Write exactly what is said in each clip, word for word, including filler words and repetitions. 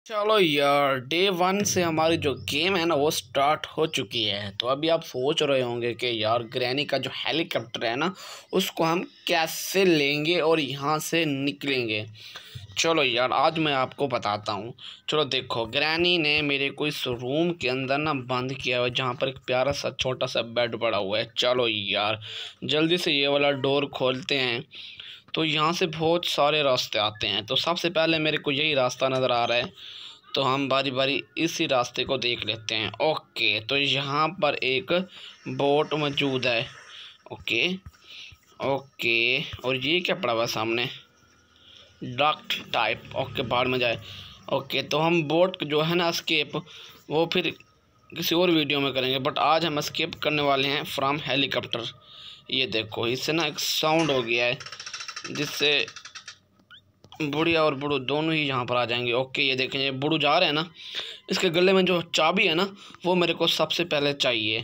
चलो यार, day one से हमारी जो गेम है ना वो स्टार्ट हो चुकी है। तो अभी आप सोच रहे होंगे कि यार ग्रैनी का जो हेलीकॉप्टर है ना उसको हम कैसे लेंगे और यहाँ से निकलेंगे। चलो यार, आज मैं आपको बताता हूँ। चलो देखो, ग्रैनी ने मेरे को इस रूम के अंदर ना बंद किया हुआ है जहाँ पर एक प्यारा सा छोटा सा बेड पड़ा हुआ है। चलो यार, जल्दी से ये वाला डोर खोलते हैं। तो यहाँ से बहुत सारे रास्ते आते हैं। तो सबसे पहले मेरे को यही रास्ता नज़र आ रहा है, तो हम बारी बारी इसी रास्ते को देख लेते हैं। ओके, तो यहाँ पर एक बोट मौजूद है। ओके ओके, और ये क्या पड़ा हुआ सामने, डक्ट टाइप। ओके, बाहर में जाए। ओके, तो हम बोट जो है ना स्केप, वो फिर किसी और वीडियो में करेंगे, बट आज हम स्केप करने वाले हैं फ्रॉम हेलीकॉप्टर। ये देखो, इससे ना एक साउंड हो गया है जिससे बुढ़िया और बुढ़ू दोनों ही यहाँ पर आ जाएंगे। ओके, ये देखें, ये बुढ़ू जा रहे हैं ना, इसके गले में जो चाबी है ना वो मेरे को सबसे पहले चाहिए।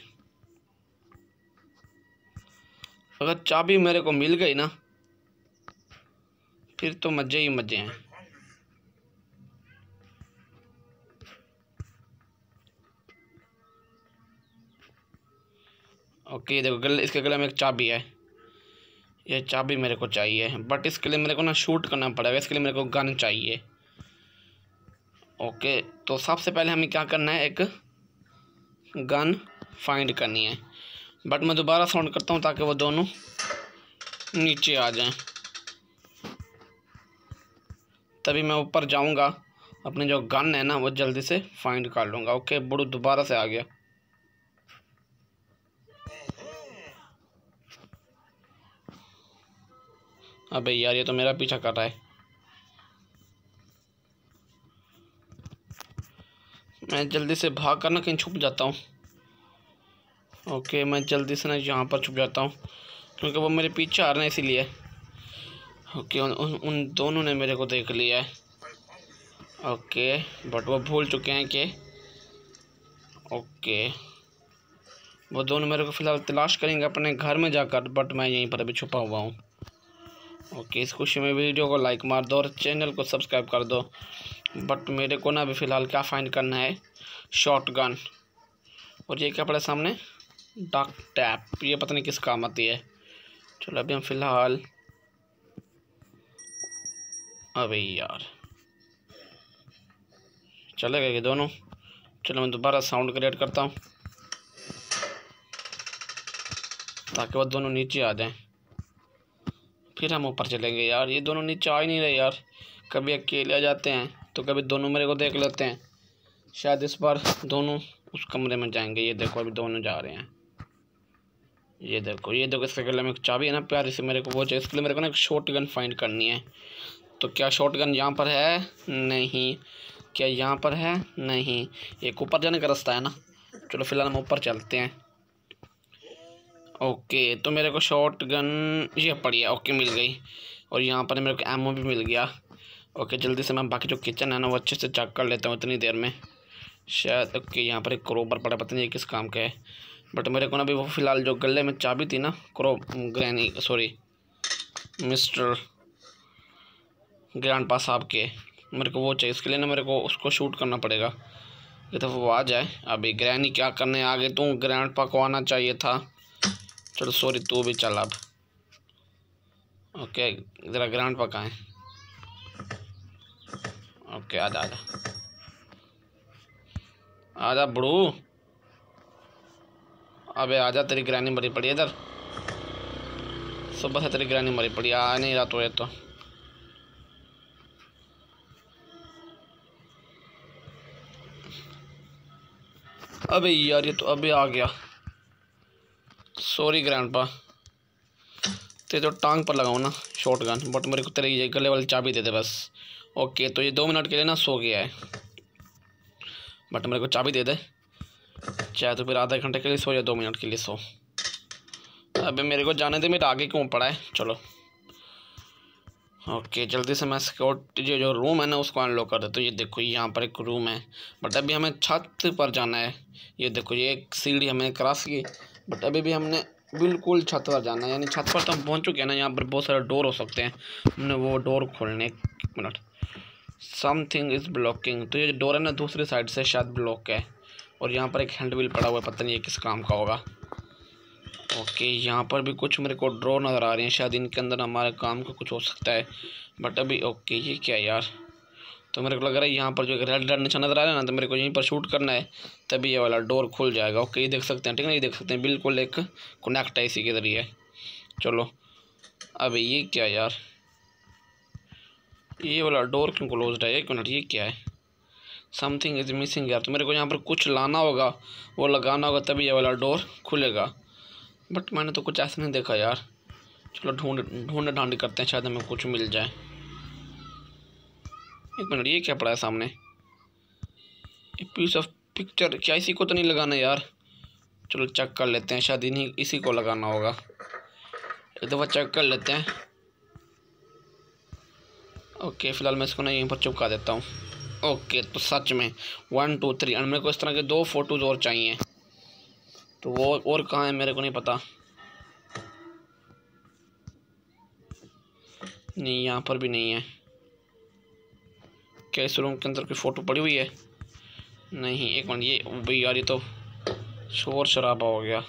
अगर चाबी मेरे को मिल गई ना फिर तो मज़े ही मज़े हैं। ओके, ये देखो, गले इसके गले में एक चाबी है। ये चाबी मेरे को चाहिए, बट इसके लिए मेरे को ना शूट करना पड़ेगा। इसके लिए मेरे को गन चाहिए। ओके, तो सबसे पहले हमें क्या करना है, एक गन फाइंड करनी है। बट मैं दोबारा साउंड करता हूँ ताकि वो दोनों नीचे आ जाएं, तभी मैं ऊपर जाऊँगा, अपनी जो गन है ना वो जल्दी से फाइंड कर लूँगा। ओके, बुढ़ू दोबारा से आ गया। अबे यार, ये तो मेरा पीछा कर रहा है। मैं जल्दी से भाग कर ना कहीं छुप जाता हूँ। ओके, मैं जल्दी से ना यहाँ पर छुप जाता हूँ क्योंकि वो मेरे पीछे आ रहे हैं, इसीलिए। ओके, उन, उन उन दोनों ने मेरे को देख लिया है। ओके, बट वो भूल चुके हैं कि ओके वो दोनों मेरे को फ़िलहाल तलाश करेंगे अपने घर में जाकर, बट मैं यहीं पर अभी छुपा हुआ हूँ। ओके, इस खुशी में वीडियो को लाइक मार दो और चैनल को सब्सक्राइब कर दो। बट मेरे को ना अभी फ़िलहाल क्या फाइंड करना है, शॉटगन। और ये क्या पड़ा सामने, डक टैप। ये पता नहीं किस काम आती है। चलो अभी हम फ़िलहाल, अबे यार चले गए ये दोनों। चलो मैं दोबारा साउंड क्रिएट करता हूँ ताकि वो दोनों नीचे आ जाएं, फिर हम ऊपर चलेंगे। यार ये दोनों नीचे आ ही नहीं रहे यार, कभी अकेले आ जाते हैं तो कभी दोनों मेरे को देख लेते हैं। शायद इस बार दोनों उस कमरे में जाएंगे। ये देखो, अभी दोनों जा रहे हैं। ये देखो, ये देखो, इसके गले में एक चाबी है ना प्यारी से, मेरे को वो चाहिए। इसके लिए मेरे को ना एक शॉट गन फाइंड करनी है। तो क्या शॉट गन यहाँ पर है? नहीं। क्या यहाँ पर है? नहीं। एक ऊपर जाने का रास्ता है ना। चलो फिलहाल हम ऊपर चलते हैं। ओके, तो मेरे को शॉट गन ये पड़ी है। ओके, मिल गई। और यहाँ पर मेरे को एमओ भी मिल गया। ओके, जल्दी से मैं बाकी जो किचन है ना वो अच्छे से चेक कर लेता हूँ इतनी देर में। शायद ओके, यहाँ पर एक क्रोबर पड़ा, पता नहीं किस काम का है। बट मेरे को ना अभी वो फ़िलहाल जो गले में चाबी थी ना, क्रो ग्रैनी सॉरी मिस्टर ग्रैंडपा साहब के, मेरे को वो चाहिए। इसके लिए ना मेरे को उसको शूट करना पड़ेगा। ये तो वो आ जाए। अभी ग्रैनी क्या करने आ गए, तू ग्रैंडपा को आना चाहिए था। चलो सॉरी, तू भी चल अब। ओके, ज़रा ग्रैंडपा कहाँ है? ओके, आजा आजा आजा बुढ़ू। अबे आजा, तेरी ग्रैनी मरी पड़ी है इधर। सुबह से तेरी ग्रैनी मरी पड़ी, आ नहीं रहा तो ये तो। अबे यार, ये तो अबे आ गया। सॉरी ग्रैंडपा, तेरे तो टांग पर लगाऊँ ना शॉट गन, बट मेरे को तेरे ये गले वाली चाबी दे दे बस। ओके, तो ये दो मिनट के लिए ना सो गया है, बट मेरे को चाबी दे दे। चाहे तो फिर आधे घंटे के लिए सो या दो मिनट के लिए सो। अबे मेरे को जाने दे, मेरा आगे क्यों पड़ा है। चलो ओके, जल्दी से मैं सिक्योरिटी जो जो रूम है ना उसको अनलॉक कर दे। तो ये देखो, यहाँ पर एक रूम है, बट अभी हमें छत पर जाना है। ये देखो, ये एक सीढ़ी हमें क्रॉस की, बट अभी भी हमने बिल्कुल छत पर जाना है। यानी छत पर तो हम पहुँच चुके हैं ना। यहाँ पर बहुत सारे डोर हो सकते हैं, हमने वो डोर खोलने। एक मिनट, समथिंग इज़ ब्लॉकिंग। तो ये डोर है ना दूसरी साइड से शायद ब्लॉक है। और यहाँ पर एक हैंड व्हील पड़ा हुआ है, पता नहीं ये किस काम का होगा। ओके, यहाँ पर भी कुछ मेरे को ड्रॉ नज़र आ रही हैं, शायद इनके अंदर हमारे काम का कुछ हो सकता है। बट अभी ओके, ये क्या है यार। तो मेरे को लग रहा है यहाँ पर जो एक रेड रेड निशान नज़र आ रहा है ना, तो मेरे को यहीं पर शूट करना है, तभी ये वाला डोर खुल जाएगा। ओके, ये देख सकते हैं, ठीक है ना, ये देख सकते हैं बिल्कुल एक कनेक्ट है इसी के ज़रिए। चलो अभी ये क्या है यार, ये वाला डोर क्यों क्लोज्ड है? एक मिनट, ये क्या है? समथिंग इज़ मिसिंग यार। तो मेरे को यहाँ पर कुछ लाना होगा, वो लगाना होगा, तभी ये वाला डोर खुलेगा। बट मैंने तो कुछ ऐसा नहीं देखा यार। चलो ढूंढ ढूंढ ढांड करते हैं, शायद हमें कुछ मिल जाए। एक मिनट, ये क्या पड़ा है सामने? एक पीस ऑफ पिक्चर, क्या इसी को तो नहीं लगाना यार? चलो चेक कर लेते हैं, शायद इन्हीं इसी को लगाना होगा। एक दफ़ा चेक कर लेते हैं। ओके, फ़िलहाल मैं इसको ना यहीं पर चिपका देता हूँ। ओके, तो सच में वन टू थ्री, और मेरे को इस तरह के दो फोटोज़ और चाहिए। तो वो और कहाँ है मेरे को नहीं पता। नहीं, यहाँ पर भी नहीं है। क्या इस रूम के अंदर कोई फ़ोटो पड़ी हुई है? नहीं, एक मिनट, ये भाई यार, ये तो शोर शराबा हो गया।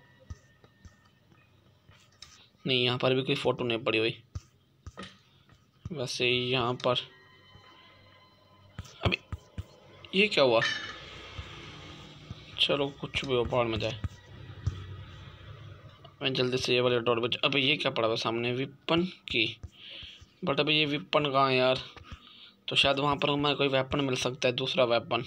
नहीं, यहाँ पर भी कोई फ़ोटो नहीं पड़ी हुई। वैसे यहाँ पर अभी ये क्या हुआ? चलो कुछ भी हो, बाहर में जाए। मैं जल्दी से ये वाले डोर बच। अभी ये क्या पड़ा हुआ सामने? विपन की। बट अभी ये विपन कहाँ है यार? तो शायद वहाँ पर हमें कोई वेपन मिल सकता है, दूसरा वेपन।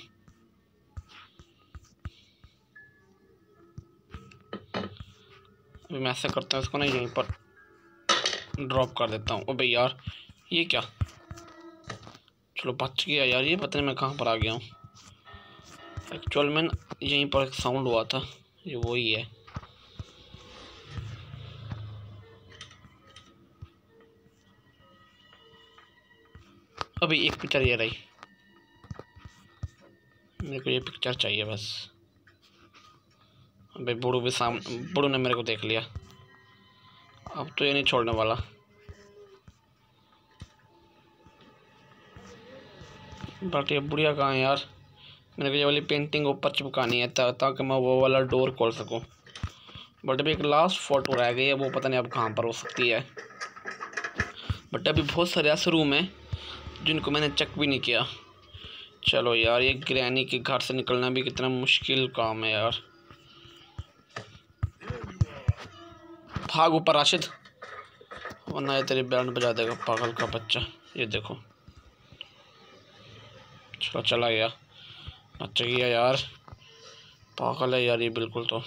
अभी मैं ऐसा करता हूँ, इसको ना यहीं पर ड्रॉप कर देता हूँ। अबे यार, ये क्या? चलो बच गया यार। ये पता नहीं मैं कहाँ पर आ गया हूँ। एक्चुअल में यहीं पर एक साउंड हुआ था, ये वही है। अभी एक पिक्चर ये रही, मेरे को ये पिक्चर चाहिए बस। अबे बूढ़ू भी सामने, बूढ़ू ने मेरे को देख लिया, अब तो ये नहीं छोड़ने वाला। बट ये बुढ़िया कहाँ है यार? मेरे को ये वाली पेंटिंग ऊपर चिपकानी है ता, ताकि मैं वो वाला डोर खोल सकूं। बट अभी एक लास्ट फोटो रह गई है, वो पता नहीं अब कहाँ पर हो सकती है। बट अभी बहुत सारे ऐसे रूम हैं जिनको मैंने चेक भी नहीं किया। चलो यार, ये ग्रैनी के घर से निकलना भी कितना मुश्किल काम है यार। भाग ऊपर राशिद, वरना ये तेरी बैंड बजा देगा पागल का बच्चा। ये देखो, चलो चला गया, अच्छा गया यार। पागल है यार ये बिल्कुल तो।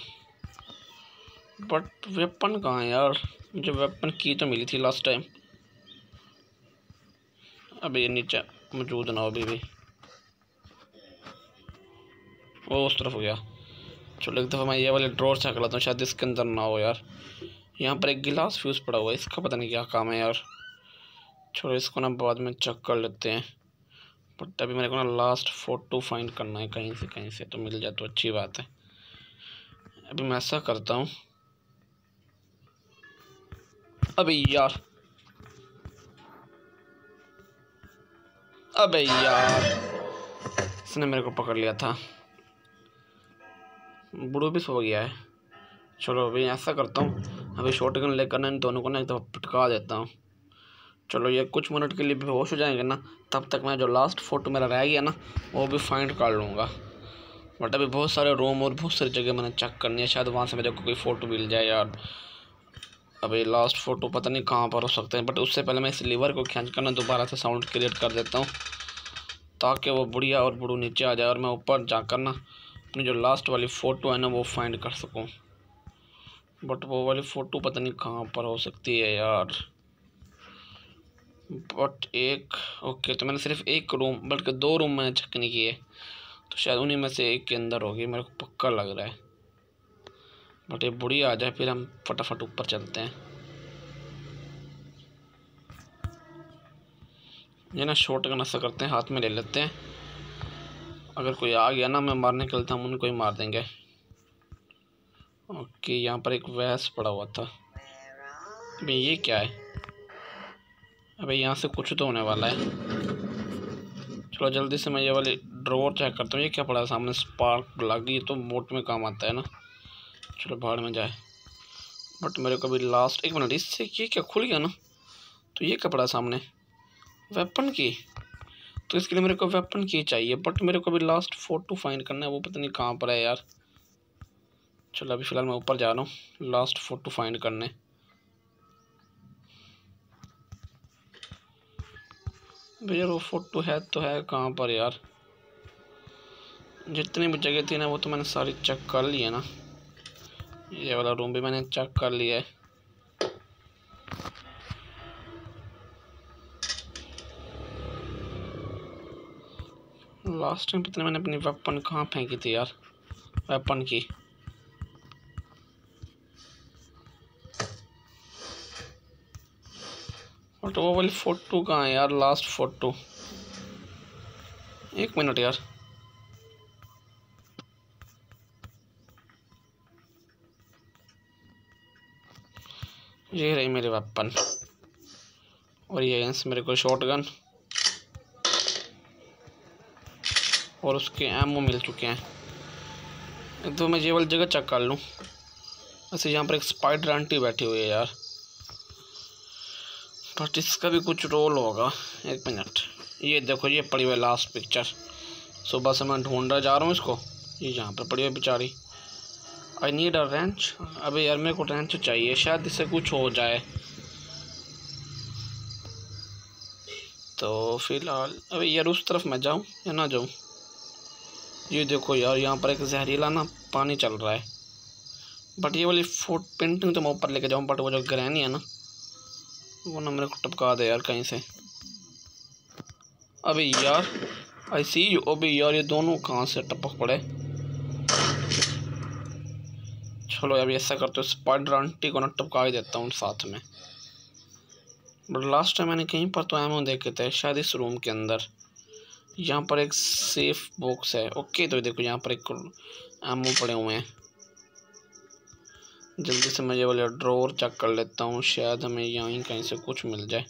बट वेपन कहाँ है यार? मुझे वेपन की तो मिली थी लास्ट टाइम। अभी ये नीचे मौजूद ना हो अभी भी, वो उस तरफ हो गया। चलो एक दफ़ा मैं ये वाले ड्रॉर से निकलाता हूँ, शायद इसके अंदर ना हो यार। यहाँ पर एक गिलास फ्यूज़ पड़ा हुआ है, इसका पता नहीं क्या काम है यार। चलो इसको ना बाद में चेक कर लेते हैं। बट अभी मेरे को ना लास्ट फोटो फाइंड करना है कहीं से कहीं से, तो मिल जाए तो अच्छी बात है। अभी मैं ऐसा करता हूँ। अबे यार, अबे यार, इसने मेरे को पकड़ लिया था। बूढ़ू भी सो गया है। चलो अभी ऐसा करता हूँ, अभी शॉटगन लेकर ना इन दोनों को ना एक दफ़ा पटका देता हूँ। चलो ये कुछ मिनट के लिए बेहोश हो जाएंगे ना, तब तक मैं जो लास्ट फोटो मेरा रह गया ना वो भी फाइंड कर लूँगा। बट अभी बहुत सारे रूम और बहुत सारी जगह मैंने चेक करनी है, शायद वहाँ से मेरे को कोई फ़ोटो मिल जाए यार। अभी लास्ट फ़ोटो पता नहीं कहाँ पर हो सकते हैं। बट उससे पहले मैं इस लीवर को खींच कर ना दोबारा से साउंड क्रिएट कर देता हूँ, ताकि वो बुढ़िया और बूढ़ू नीचे आ जाए और मैं ऊपर जाकर ना अपनी जो लास्ट वाली फ़ोटो है ना वो फाइंड कर सकूँ। बट वो वाली फ़ोटो पता नहीं कहाँ पर हो सकती है यार। बट एक ओके, तो मैंने सिर्फ एक रूम बल्कि दो रूम मैंने चेक नहीं किए, तो शायद उन्हीं में से एक के अंदर होगी, मेरे को पक्का लग रहा है। बट ये बुढ़ी आ जाए फिर हम फटाफट ऊपर चलते हैं। ये ना शॉटगन ऐसा करते हैं, हाथ में ले लेते हैं, अगर कोई आ गया ना मैं मारने के लिए हम उनको ही मार देंगे। ओके, यहाँ पर एक वैस पड़ा हुआ था। अबे ये क्या है? अबे यहाँ से कुछ तो होने वाला है। चलो जल्दी से मैं ये वाली ड्रॉर चेक करता हूँ। ये क्या पड़ा है सामने, स्पार्क लगी, ये तो बोट में काम आता है ना। चलो भाड़ में जाए। बट मेरे को भी लास्ट एक मिनट, इससे ये क्या खुल गया ना। तो ये क्या पड़ा है सामने, वेपन की। तो इसके लिए मेरे को वेपन की चाहिए, बट मेरे को भी लास्ट फोटो फाइंड करना है, वो पता नहीं कहाँ पर है यार। चलो अभी फ़िलहाल मैं ऊपर जा रहा हूँ लास्ट फोटो फाइंड करने। भैया वो फोटो है तो है कहाँ पर यार। जितनी भी जगह थी ना वो तो मैंने सारी चेक कर ली है ना। ये वाला रूम भी मैंने चेक कर लिया है। लास्ट टाइम पता नहीं मैंने अपनी वेपन कहाँ फेंकी थी यार, वेपन की। बट वो वाली फोटो कहाँ है यार, लास्ट फोटो। एक मिनट यार, ये रही मेरे वेपन। और ये मेरे को शॉटगन और उसके एमओ मिल चुके हैं। तो मैं ये वाली जगह चेक कर लूँ। वैसे यहाँ पर एक स्पाइडर आंटी बैठी हुई है यार, बट इसका भी कुछ रोल होगा। एक मिनट, ये देखो ये पड़ी हुई लास्ट पिक्चर। सुबह से मैं ढूंढा जा रहा हूँ इसको, ये यहाँ पर पड़ी हुई बेचारी। I need a wrench. अबे यार मेरे को रेंच चाहिए, शायद इससे कुछ हो जाए। तो फिलहाल अबे यार उस तरफ मैं जाऊँ या ना जाऊँ। ये देखो यार यहाँ पर एक जहरीला ना पानी चल रहा है। बट ये वाली फुट पेंटिंग तो मैं ऊपर लेके जाऊँ, बट वो जो ग्रैनी है ना वो ना मेरे को टपका दे यार कहीं से। अबे यार आई सी यू। अबे यार ये दोनों कहाँ से टपक पड़े। चलो अभी ऐसा करते हो, स्पाइडर आंटी को ना टपका ही देता हूँ साथ में। बट लास्ट टाइम मैंने कहीं पर तो एमओ देखे थे, शायद इस रूम के अंदर। यहाँ पर एक सेफ बॉक्स है। ओके तो देखो यहाँ पर एक एमओ पड़े हुए हैं। जल्दी से मैं ये वाला ड्रॉर चेक कर लेता हूँ, शायद हमें यहीं कहीं से कुछ मिल जाए।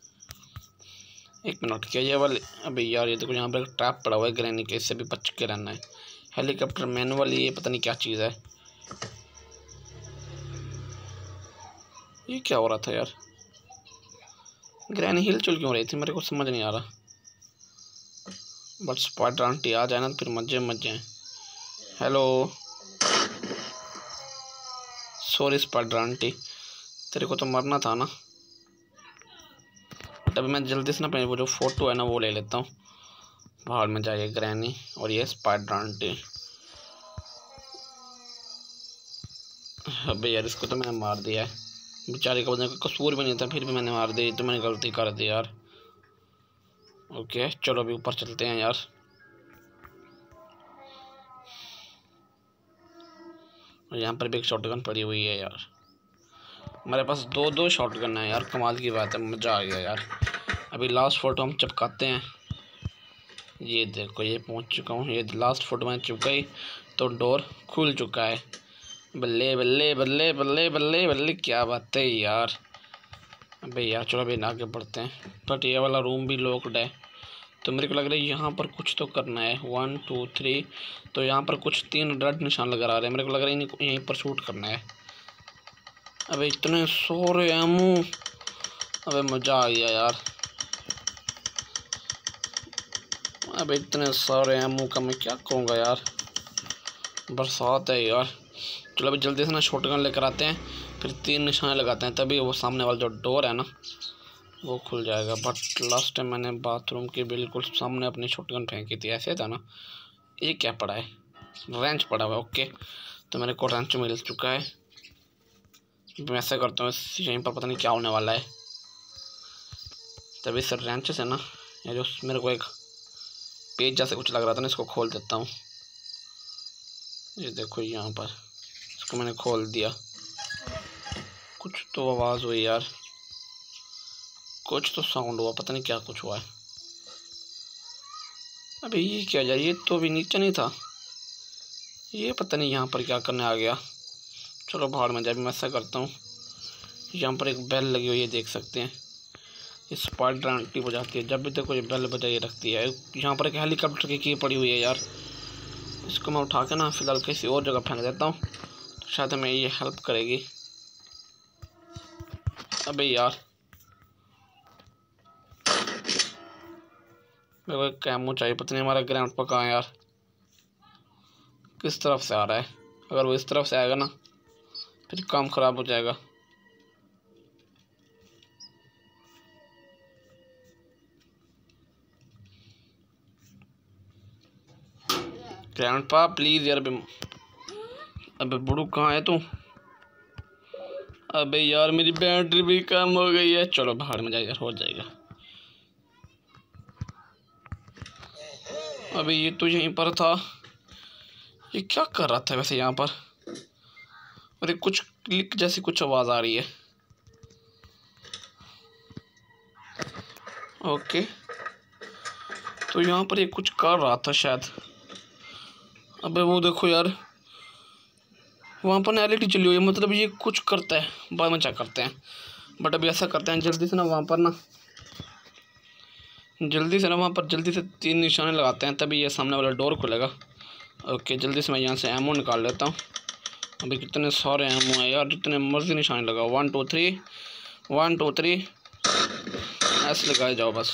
एक मिनट, क्या ये वाले। अबे यार ये देखो यहाँ पर एक ट्रैप पड़ा हुआ है ग्रैनी के, इससे भी बच के रहना है। हेलीकॉप्टर मैनुअल, ये पता नहीं क्या चीज़ है। ये क्या हो रहा था यार, ग्रैनी हिल चुल क्यों रही थी, मेरे को समझ नहीं आ रहा। बट स्पाइडर आंटी आ जाए ना फिर मजे मजे हैं। हेलो सॉरी स्पाइडर आंटी, तेरे को तो मरना था ना। तभी मैं जल्दी से ना अपने वो जो फोटो है ना वो ले लेता हूँ। बाहर में जाइए ग्रैनी और ये स्पाइडर आंटी। अबे यार इसको तो मैंने मार दिया है, बेचारे का का कसूर भी नहीं था, फिर भी मैंने मार दी। तो मैंने गलती कर दी यार। ओके चलो अभी ऊपर चलते हैं यार। और यहाँ पर भी एक शॉटगन पड़ी हुई है यार। हमारे पास दो दो शॉटगन है यार, कमाल की बात है, मज़ा आ गया यार। अभी लास्ट फ़ोटो हम चिपकाते हैं। ये देखो ये पहुँच चुका हूँ, ये लास्ट फ़ोटो मैंने चिपकाई तो डोर खुल चुका है। बल्ले बल्ले बल्ले बल्ले बल्ले बल्ले, क्या बात है यार। अबे यार चलो अभी आगे बढ़ते हैं। बट ये वाला रूम भी लॉक्ड है, तो मेरे को लग रहा है यहाँ पर कुछ तो करना है। वन टू थ्री, तो यहाँ पर कुछ तीन रेड निशान लगा रहे हैं। मेरे को लग रहा है इन्हीं यहीं पर शूट करना है। अबे इतने सारे एमो, अबे मज़ा आ गया यार। अबे इतने सारे एमो का मैं क्या करूँगा यार, बरसात है यार। चलो अभी जल्दी से ना शॉटगन लेकर आते हैं, फिर तीन निशाने लगाते हैं, तभी वो सामने वाला जो डोर है ना वो खुल जाएगा। बट लास्ट टाइम मैंने बाथरूम के बिल्कुल सामने अपनी शॉटगन फेंकी थी, ऐसे था ना। ये क्या पड़ा है, रेंच पड़ा हुआ है। ओके तो मेरे को रेंच मिल चुका है। मैं ऐसा करता हूँ, यहीं पर पता नहीं क्या होने वाला है। तभी सर रेंच से ना या जो मेरे को एक पेज जैसे कुछ लग रहा था ना, इसको खोल देता हूँ। ये देखो यहाँ पर इसको मैंने खोल दिया। कुछ तो आवाज़ हुई यार, कुछ तो साउंड हुआ, पता नहीं क्या कुछ हुआ है। अबे ये क्या यार, ये तो अभी नीचे नहीं था, ये पता नहीं यहाँ पर क्या करने आ गया। चलो बाहर में जाए। मैं ऐसा करता हूँ, यहाँ पर एक बेल लगी हुई है, देख सकते हैं। स्पाइडर एक्टिव हो जाती है जब भी देखो ये बेल बजाई रखती है। यहाँ पर एक हेलीकॉप्टर की की पड़ी हुई है यार, इसको मैं उठा के ना फिलहाल किसी और जगह फेंक देता हूँ, तो शायद हमें ये हेल्प करेगी। अबे यार मेरे को एक कैमो चाहिए, पता नहीं हमारा ग्रैंड पा कहाँ है यार, किस तरफ से आ रहा है। अगर वो इस तरफ से आएगा ना फिर काम ख़राब हो जाएगा। ग्रैंडपा प्लीज़ यार। अबे अबे बुड़ू कहाँ है तू? अबे यार मेरी बैटरी भी कम हो गई है। चलो बाहर में जाएगा, हो जाएगा। अबे ये तो यहीं पर था, ये क्या कर रहा था वैसे यहाँ पर? अरे कुछ क्लिक जैसी कुछ आवाज़ आ रही है। ओके तो यहाँ पर ये कुछ कर रहा था शायद। अबे वो देखो यार वहाँ पर एलईडी चली हुई है, मतलब ये कुछ करता है, बाद में चेक करते हैं। बट अभी ऐसा करते हैं जल्दी से ना वहाँ पर ना जल्दी से ना वहाँ पर जल्दी से तीन निशाने लगाते हैं, तभी ये सामने वाला डोर खुलेगा। ओके जल्दी से मैं यहाँ से एमओ निकाल लेता हूँ। अभी कितने सारे एमओ हैं यार, जितने मर्जी निशाने लगाओ। One two three one two three ऐसे लगाए जाओ बस।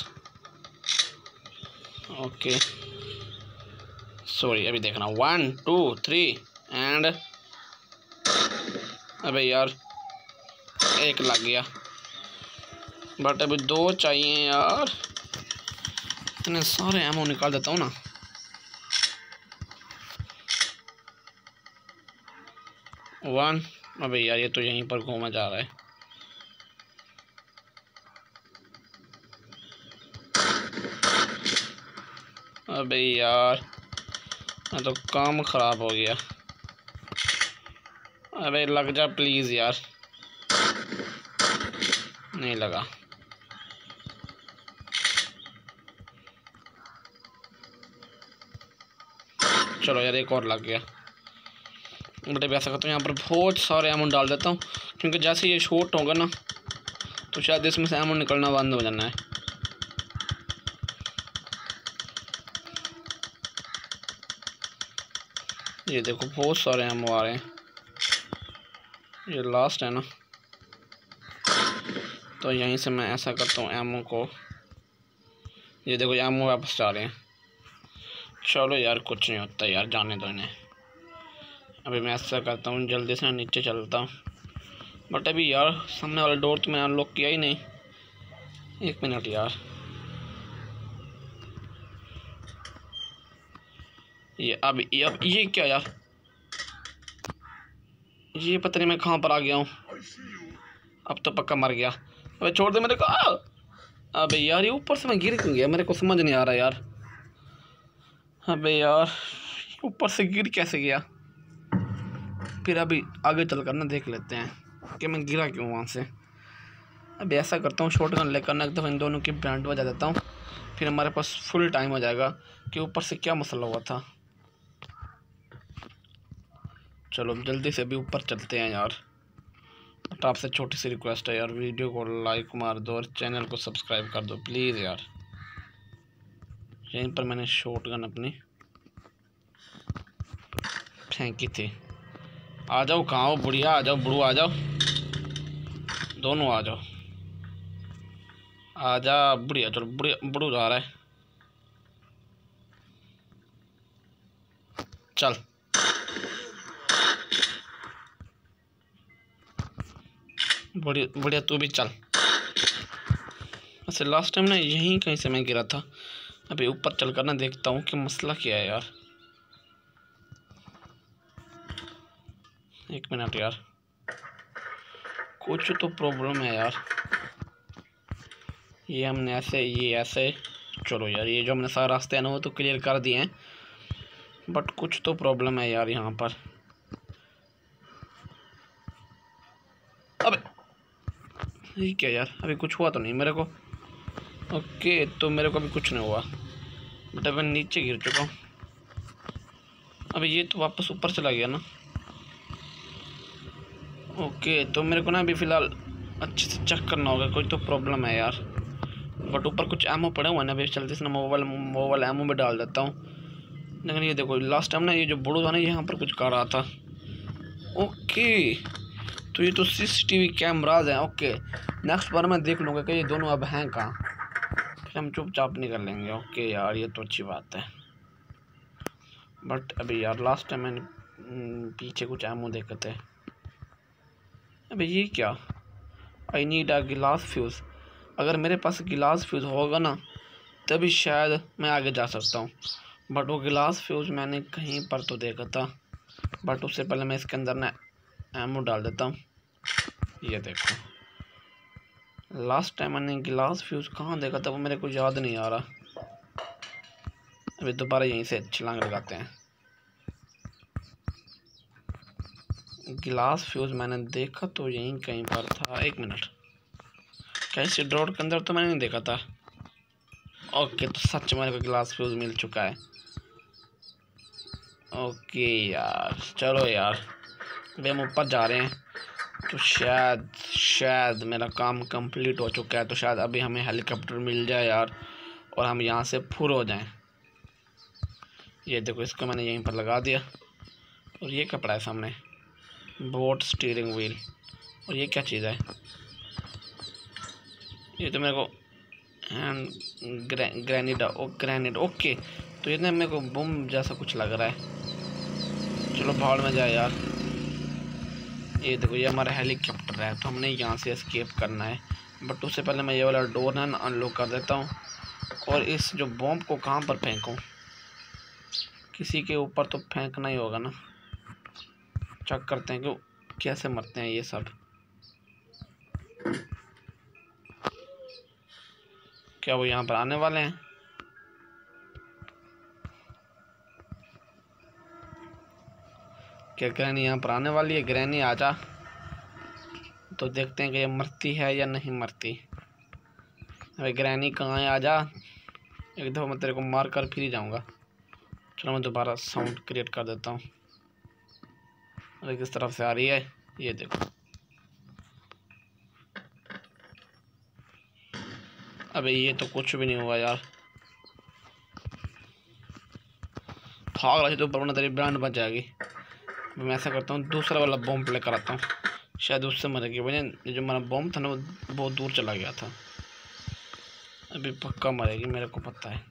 ओके सॉरी अभी देखना, वन टू थ्री एंड अबे यार एक लग गया, बट अभी दो चाहिए यार। इतने सारे एमओ निकाल देता हूँ ना। वन अबे यार ये तो यहीं पर घूमा जा रहा है। अबे यार मैं तो काम ख़राब हो गया। अबे लग जा प्लीज़ यार, नहीं लगा। चलो यार एक और लग गया। बट अभी ऐसा करता हूँ यहाँ पर बहुत सारे एमो डाल देता हूँ, क्योंकि जैसे ये शॉर्ट होगा ना तो शायद इसमें से एमो निकलना बंद हो जाना है। ये देखो बहुत सारे एमो आ रहे हैं, ये लास्ट है ना, तो यहीं से मैं ऐसा करता हूँ एमओ को। ये देखो एमओ वापस आ रहे हैं। चलो यार कुछ नहीं होता यार, जाने दो इन्हें। अभी मैं ऐसा करता हूँ जल्दी से नीचे चलता हूँ। बट अभी यार सामने वाला डोर तो मैंने अनलॉक किया ही नहीं। एक मिनट यार, ये अब ये अब ये क्या यार, ये पता नहीं मैं कहाँ पर आ गया हूँ। अब तो पक्का मर गया। अबे छोड़ दे मेरे को। अबे यार ये ऊपर से मैं गिर क्यों गया, मेरे को समझ नहीं आ रहा यार। अबे यार ऊपर से गिर कैसे गया? फिर अभी आगे चल कर ना देख लेते हैं कि मैं गिरा क्यों वहाँ से। अभी ऐसा करता हूँ शॉटगन लेकर ना एक दफ़ा इन दोनों की बैंड बजा देता हूँ, फिर हमारे पास फुल टाइम हो जाएगा कि ऊपर से क्या मसला हुआ था। चलो जल्दी से अभी ऊपर चलते हैं यार। बट आपसे छोटी सी रिक्वेस्ट है यार, वीडियो को लाइक मार दो और चैनल को सब्सक्राइब कर दो प्लीज़ यार। यहीं पर मैंने शॉटगन अपनी फेंकी थी। आ जाओ, कहाँ हो बुढ़िया? आ जाओ बुढ़ू, आ जाओ, दोनों आ जाओ। आ जा बुढ़िया। चलो बुढ़िया बुढ़ू आ रहा है, चल। बढ़िया बढ़िया तू भी चल। वैसे लास्ट टाइम ना यहीं कहीं से मैं गिरा था। अभी ऊपर चल कर ना देखता हूँ कि मसला क्या है यार। एक मिनट यार, कुछ तो प्रॉब्लम है यार। ये हमने ऐसे ये ऐसे चलो यार, ये जो हमने सारे रास्ते हैं ना वो तो क्लियर कर दिए हैं, बट कुछ तो प्रॉब्लम है यार यहाँ पर। अबे ये क्या यार, अभी कुछ हुआ तो नहीं मेरे को? ओके तो मेरे को अभी कुछ नहीं हुआ, बट अभी नीचे गिर चुका हूँ। अभी ये तो वापस ऊपर चला गया ना। ओके तो मेरे को ना अभी फ़िलहाल अच्छे से चेक करना होगा, कोई तो प्रॉब्लम है यार। बट ऊपर कुछ एमओ पड़े हुए हैं ना, अभी चलते इसने मोबाइल मोबाइल एमओ में डाल देता हूँ। लेकिन ये देखो लास्ट टाइम ना ये जो बुड़ू था ना यहाँ पर कुछ कर रहा था। ओके तो ये तो सीसीटीवी कैमराज हैं। ओके नेक्स्ट बार मैं देख लूँगा कि ये दोनों अब हैं कहाँ, फिर हम चुपचाप निकल लेंगे। ओके यार ये तो अच्छी बात है। बट अभी यार लास्ट टाइम मैंने पीछे कुछ एमओ देखे थे। अबे ये क्या, आई नीड अ गिलास फ्यूज़। अगर मेरे पास गिलास फ्यूज़ होगा ना तभी शायद मैं आगे जा सकता हूँ। बट वो गिलास फ्यूज़ मैंने कहीं पर तो देखा था। बट उससे पहले मैं इसके अंदर ना एमओ डाल देता हूँ। ये देखो लास्ट टाइम मैंने गिलास फ्यूज़ कहाँ देखा था वो मेरे को याद नहीं आ रहा। अभी दोबारा यहीं से छलांग लगाते हैं। गिलास फ्यूज़ मैंने देखा तो यहीं कहीं पर था। एक मिनट, क्या इस ड्रॉर के अंदर तो मैंने नहीं देखा था। ओके तो सच में मेरे को गिलास फ्यूज़ मिल चुका है। ओके यार चलो यार अभी हम ऊपर जा रहे हैं तो शायद शायद मेरा काम कंप्लीट हो चुका है। तो शायद अभी हमें हेलीकॉप्टर मिल जाए यार और हम यहाँ से फुर हो जाएं। ये देखो इसको मैंने यहीं पर लगा दिया। और ये कपड़ा है सामने, बोट स्टीयरिंग व्हील। और ये क्या चीज़ है, ये तो मेरे को हैंड ग्रै, ग्रैनिड ओ ग्रैनिड। ओके तो ये ना मेरे को बम जैसा कुछ लग रहा है। चलो भाड़ में जाए यार। ये देखो ये हमारा हेलीकॉप्टर है तो हमने यहाँ से एस्केप करना है। बट उससे पहले मैं ये वाला डोर ना अनलॉक कर देता हूँ। और इस जो बॉम्ब को कहाँ पर फेंकूँ, किसी के ऊपर तो फेंकना ही होगा ना। चेक करते हैं कि कैसे मरते हैं ये सब। क्या वो यहाँ पर आने वाले हैं? क्या ग्रैनी यहाँ पर आने वाली है? ग्रैनी आजा, तो देखते हैं कि ये मरती है या नहीं मरती। अरे ग्रैनी कहाँ है, आजा। एक दफ़ा मैं तेरे को मार कर फिर ही जाऊँगा। चलो मैं दोबारा साउंड क्रिएट कर देता हूँ। अरे किस तरफ से आ रही है ये देखो। अबे ये तो कुछ भी नहीं हुआ यार। भाग रहा है तो ऊपर वरना तेरी ब्रांड बच जाएगी। मैं ऐसा करता हूँ दूसरा वाला बॉम्ब प्ले कराता हूँ, शायद उससे मरेगी। वजह जो मेरा बॉम्ब था ना वो बहुत दूर चला गया था। अभी पक्का मरेगी मेरे को पता है।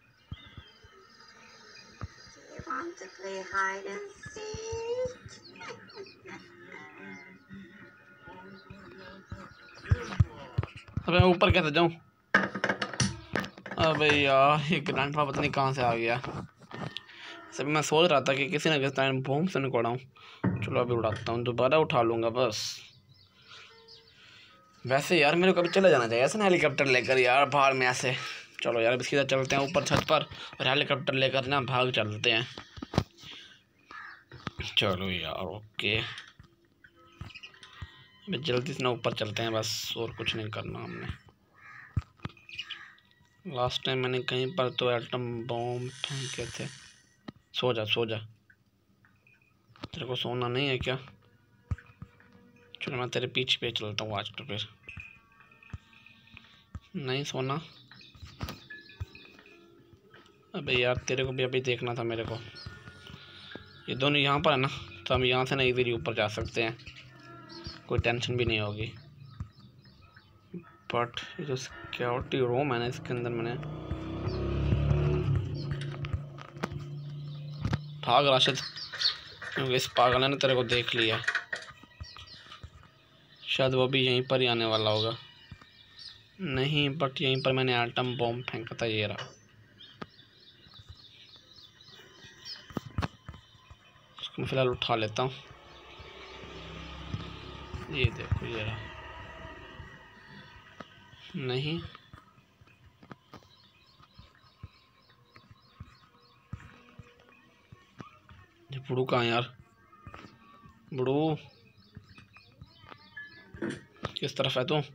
अबे मैं ऊपर कैसे जाऊँ? अबे यार ये ग्रैंडपा पता नहीं कहाँ से आ गया। सब मैं सोच रहा था कि किसी ना किसी टाइम बॉम्ब से निकलाऊँ। चलो अभी उड़ाता हूँ, दोबारा उठा लूँगा बस। वैसे यार मेरे को अभी चले जाना चाहिए ऐसा ना हेलीकॉप्टर लेकर यार बाहर में ऐसे। चलो यार अभी सीधा चलते हैं ऊपर छत पर और हेलीकॉप्टर लेकर ना भाग चलते हैं। चलो यार ओके अभी जल्दी से ना ऊपर चलते हैं बस, और कुछ नहीं करना हमने। लास्ट टाइम मैंने कहीं पर तो एटम बॉम्ब फेंके थे। सो जा सो जा, तेरे को सोना नहीं है क्या? चलो मैं तेरे पीछे पे चलता हूँ आज तो फिर। नहीं सोना? अबे यार तेरे को भी अभी देखना था मेरे को। ये दोनों यहाँ पर है ना तो हम यहाँ से ना इजीली ऊपर जा सकते हैं, कोई टेंशन भी नहीं होगी। बट ये जो सिक्योरिटी रूम है ना इसके अंदर मैंने भाग राशिद, क्योंकि इस पागल ने तेरे को देख लिया। शायद वो भी यहीं पर ही आने वाला होगा। नहीं बट यहीं पर मैंने एटम बॉम्ब फेंका था, ये रहा। उसको मैं फिलहाल उठा लेता हूँ। ये देखो ये रहा। नहीं ये बुड़ू कहाँ है यार? बुड़ू किस तरफ है तू?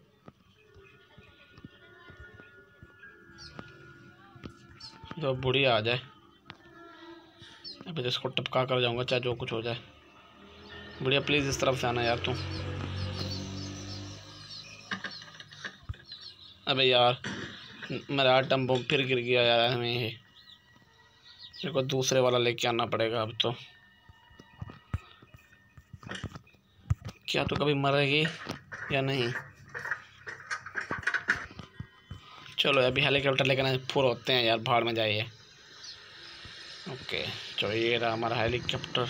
तो बुढ़ी आ जाए अभी तो इसको टपका कर जाऊंगा चाहे जो कुछ हो जाए। बुढ़िया प्लीज़ इस तरफ से आना यार तू। अबे यार मेरा आइटम बम फिर गिर गया यार। हमें ये मेरे को दूसरे वाला लेके आना पड़ेगा अब तो। क्या तो कभी मरेगी या नहीं? चलो अभी हेलीकॉप्टर लेकर ना फुर होते हैं यार, भाड़ में जाइए। ओके चलो ये रहा हमारा helicopter.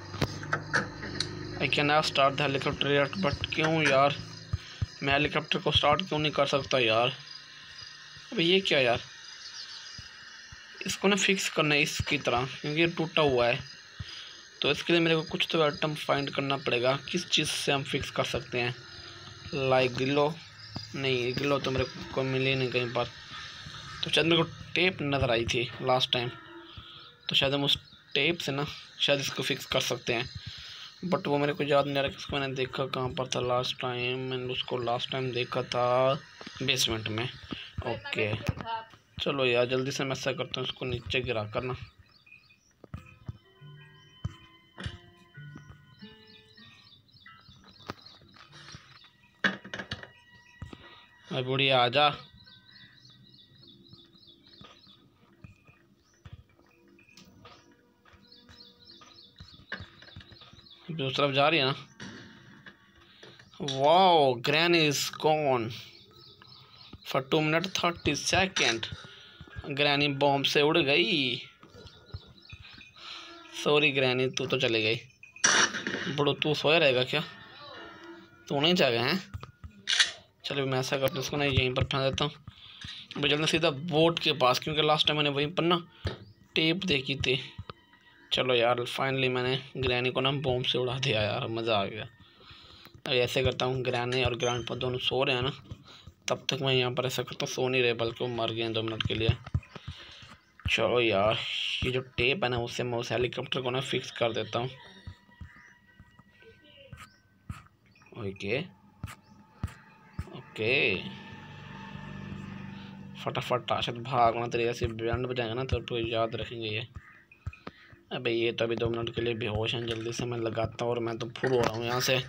I can not start the helicopter yet, but क्यों यार मैं हेलीकॉप्टर को स्टार्ट क्यों नहीं कर सकता यार? अबे ये क्या यार, इसको ना फिक्स करना है इसकी तरह, क्योंकि ये टूटा हुआ है। तो इसके लिए मेरे को कुछ तो आइटम फाइंड करना पड़ेगा, किस चीज़ से हम फिक्स कर सकते हैं। लाइक ग्लो, नहीं ग्लो तो मेरे को मिली नहीं कहीं पर। तो शायद मेरे को टेप नज़र आई थी लास्ट टाइम, तो शायद हम उस टेप से ना शायद इसको फिक्स कर सकते हैं। बट वो मेरे को याद नहीं आ रहा कि उसको मैंने देखा कहाँ पर था लास्ट टाइम। मैंने उसको लास्ट टाइम देखा था बेसमेंट में। ओके चलो यार जल्दी से मैं ऐसा करता हूँ, इसको नीचे गिरा कर ना। अरे बुढ़िया आजा। दूसरी तरफ जा रही है ना। Wow granny is gone for two minute thirty second. Granny bomb से उड़ गई। सॉरी ग्रैनी, तू तो चली गई। बड़ो तू सोया रहेगा क्या? तू नहीं जाएगा हैं? चलो मैं ऐसा करता हूँ, इसको ना यहीं पर फेंक देता हूँ। मैं चलना सीधा बोट के पास, क्योंकि लास्ट टाइम मैंने वहीं पर ना टेप देखी थी। चलो यार फाइनली मैंने ग्रैनी को ना बॉम्ब से उड़ा दिया यार, मज़ा आ गया। अब ऐसे करता हूँ, ग्रैनी और ग्रैंडपा दोनों सो रहे हैं ना, तब तक मैं यहाँ पर ऐसा करता हूँ, सो नहीं रहे बल्कि वो मर गए हैं दो मिनट के लिए। चलो यार ये जो टेप है ना उससे मैं उस हेलीकॉप्टर को ना फिक्स कर देता हूँ। ओके ओके फटाफट शायद भागना तरीके से बैंड बजाएंगे ना तो तो याद रखेंगे ये। अबे ये तो अभी दो मिनट के लिए बेहोश हैं, जल्दी से मैं लगाता हूँ। और मैं तो फुर हो रहा हूँ यहाँ से।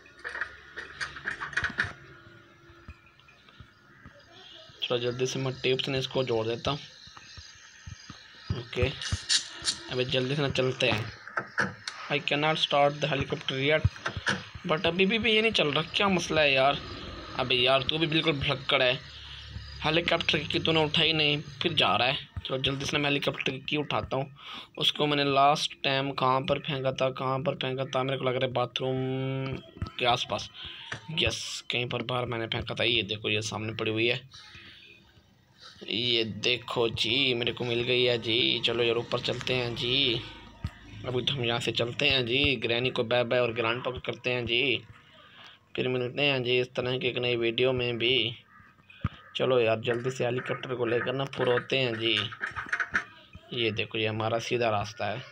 चलो जल्दी से मैं टेप से इसको जोड़ देता हूँ। ओके अबे जल्दी से ना चलते हैं। I can not start the helicopter yet, but अभी भी, भी ये नहीं चल रहा, क्या मसला है यार? अबे यार तू भी बिल्कुल भड़क्कड़ है। हेलीकॉप्टर की तूने उठाई नहीं, फिर जा रहा है। चलो जल्दी से मैं हेलीकॉप्टर की की उठाता हूँ। उसको मैंने लास्ट टाइम कहाँ पर फेंका था, कहाँ पर फेंका था? मेरे को लग रहा है बाथरूम के आसपास। यस कहीं पर बाहर मैंने फेंका था। ये देखो ये सामने पड़ी हुई है, ये देखो जी मेरे को मिल गई है जी। चलो यार ऊपर चलते हैं जी। अभी तो हम यहाँ से चलते हैं जी। ग्रैनी को बाय बाय और ग्रैंडपा को करते हैं जी। फिर मिलते हैं जी इस तरह की एक नई वीडियो में भी। चलो यार जल्दी से हेलीकॉप्टर को लेकर ना फुर होते हैं जी। ये देखो ये हमारा सीधा रास्ता है।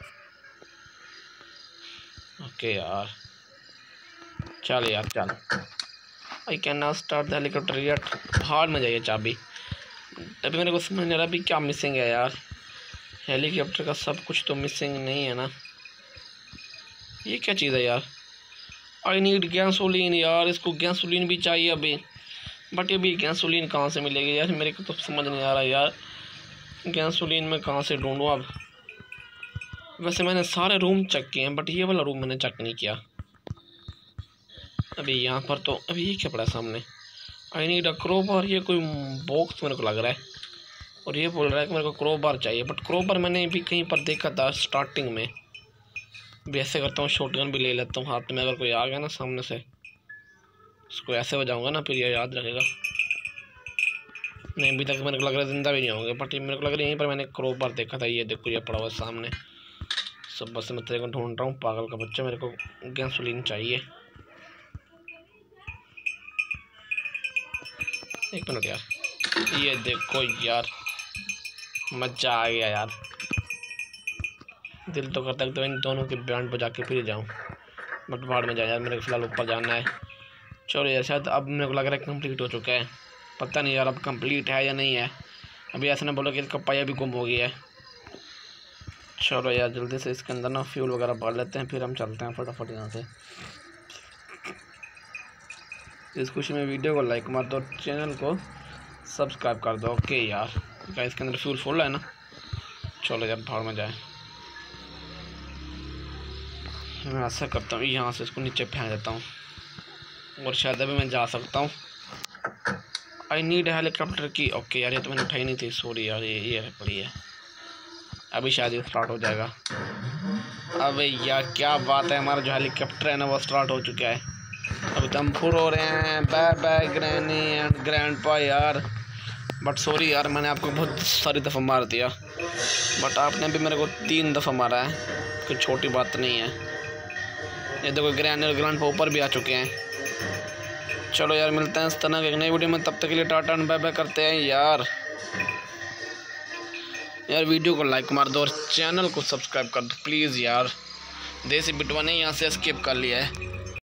ओके यार चल यार चल। I can not start the helicopter yet. भाड़ में जाइए चाबी। अभी मेरे को समझ नहीं आ रहा अभी क्या मिसिंग है यार। हेलीकॉप्टर का सब कुछ तो मिसिंग नहीं है ना। ये क्या चीज़ है यार? आई नीड गैसोलीन यार, इसको गैसोलीन भी चाहिए अभी। बट ये भी गैसोलीन कहाँ से मिलेगी यार? मेरे को तो समझ नहीं आ रहा यार, गैसोलीन में कहाँ से ढूंढूँ अब? वैसे मैंने सारे रूम चेक किए हैं, बट ये वाला रूम मैंने चेक नहीं किया अभी। यहाँ पर तो अभी ये क्या पड़ा सामने? I need a crowbar. ये कोई बॉक्स मेरे को लग रहा है, और ये बोल रहा है कि मेरे को क्रोबार चाहिए। बट क्रोबार मैंने भी कहीं पर देखा था स्टार्टिंग में। भी ऐसे करता हूँ शॉटगन भी ले लेता हूँ हाथ में, अगर कोई आ गया ना सामने से उसको ऐसे बजाऊँगा ना, फिर ये याद रखेगा। नहीं अभी तक मेरे को लग रहा है ज़िंदा भी नहीं होंगे, बट मेरे को लग रहा है यहीं पर मैंने क्रोबार देखा था। ये देखो ये पड़ा हुआ सामने। सब बस मैं तेरे को ढूंढ रहा हूँ पागल का बच्चा, मेरे को गैसोलीन चाहिए। एक मिनट यार, ये देखो यार मजा आ गया यार। दिल तो करता है तो इन दोनों की बैंड बजा के फिर जाऊँ, बट भाड़ में जाए यार, मेरे को फिलहाल ऊपर जाना है। चलो यार शायद अब मेरे को लग रहा है कंप्लीट हो चुका है। पता नहीं यार अब कंप्लीट है या नहीं है। अभी ऐसा ना बोलो कि इसका पाया भी गुम हो गया है। चलो यार जल्दी से इसके अंदर ना फ्यूल वगैरह भर लेते हैं, फिर हम चलते हैं फटाफट यहाँ से। इस खुशी में वीडियो को लाइक मार दो, चैनल को सब्सक्राइब कर दो। ओके यार, क्या इसके अंदर फ्यूल फुल है ना? चलो यार भाड़ में जाए। मैं ऐसा करता हूँ, यहाँ से इसको नीचे फेंक देता हूँ और शायद अभी मैं जा सकता हूँ। आई नीड हेलीकॉप्टर की। ओके यार, ये तो मैंने उठाई नहीं थी, सॉरी यार, ये ये पड़ी है। अभी शायद ये स्टार्ट हो जाएगा। अबे यार क्या बात है, हमारा जो हेलीकॉप्टर है ना वो स्टार्ट हो चुका है। अभी तो हम फुर हो रहे हैं। Bye bye granny and grandpa यार। बट सॉरी यार, मैंने आपको बहुत सारी दफ़ा मार दिया, बट आपने भी मेरे को तीन दफ़ा मारा है, कोई छोटी बात नहीं है। ये देखो ग्रैनी और ग्रैंडपा ऊपर भी आ चुके हैं। चलो यार, मिलते हैं इस तरह की एक नई वीडियो में, तब तक के लिए टाटा एंड बाय बाय करते हैं यार। यार वीडियो को लाइक मार दो और चैनल को सब्सक्राइब कर दो प्लीज़ यार। देसी बिटवा ने यहाँ से स्किप कर लिया है।